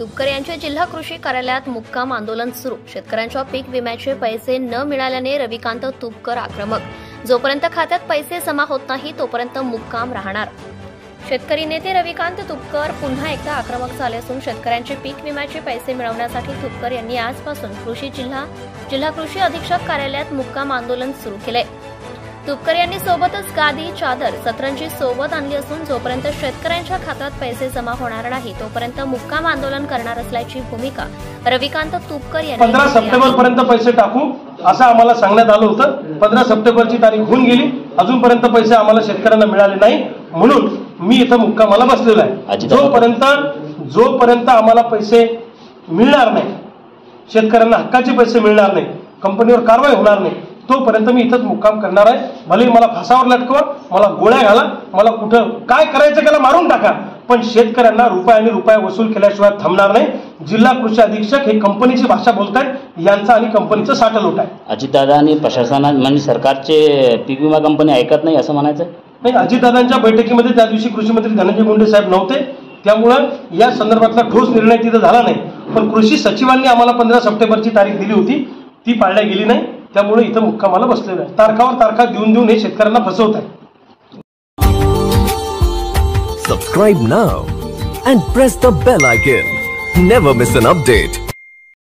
तुपकर यांचे जिल्हा कृषी कार्यालयात मुक्काम आंदोलन सुरू। शेतकऱ्यांच्या पीक विम्याचे पैसे न मिळाल्याने रविकांत तुपकर आक्रमक। जोपर्यंत खात्यात पैसे जमा होत नाही तोपर्यंत मुक्काम राहणार। शेतकरी नेते रविकांत तुपकर पुन्हा एकदा आक्रमक झाले असून शेतकऱ्यांचे पीक विम्याचे पैसे मिळवण्यासाठी तुपकर यांनी आजपासून जिल्हा कृषी अधीक्षक कार्यालयात मुक्काम आंदोलन सुरू केले। तुपकर यांनी सोबतच गादी, चादर, सतरंजी सोबत आणली असून जोपर्यंत शेतकऱ्यांच्या खात्यात पैसे जमा होणार नाही तोपर्यंत मुक्काम आंदोलन करणार असल्याची भूमिका रविकांत तुपकर यांनी 15 सप्टेंबर पर्यंत पैसे टाकू असं आम्हाला सांगण्यात आलं होतं। 15 सप्टेंबरची तारीख होऊन गेली, अजूनपर्यंत पैसे आम्हाला शेतकऱ्यांना मिळाले नाही, म्हणून मी इथं मुक्कामाला बसलेलो आहे। जोपर्यंत आम्हाला पैसे मिळणार नाही, शेतकऱ्यांना हक्काचे पैसे मिळणार नाही, कंपनीवर कारवाई होणार नाही, तोपर्यंत मी इथंच मुक्काम करणार आहे। भले मला फासावर लटकवा, मला गोळ्या घाला, मला कुठं काय करायचं त्याला मारून टाका, पण शेतकऱ्यांना रुपयाने रुपया वसूल केल्याशिवाय थांबणार नाही। जिल्हा कृषी अधीक्षक हे कंपनीची भाषा बोलतायत, यांचा आणि कंपनीचं साठलोट आहे। अजितदादा आणि प्रशासनाने म्हणजे सरकारचे पीक विमा कंपनी ऐकत नाही असं म्हणायचं नाही। अजितदादांच्या बैठकीमध्ये त्या दिवशी कृषी मंत्री धनंजय मुंडे साहेब नव्हते, त्यामुळं या संदर्भातला ठोस निर्णय तिथं झाला नाही। पण कृषी सचिवांनी आम्हाला 15 सप्टेंबरची तारीख दिली होती, ती पाळल्या गेली नाही, त्यामुळे इथं मुक्कामाला बसलेलो आहे। तारखावर तारखा देऊन हे शेतकऱ्यांना फसवत आहे। Subscribe now and press the bell icon. Never miss an update.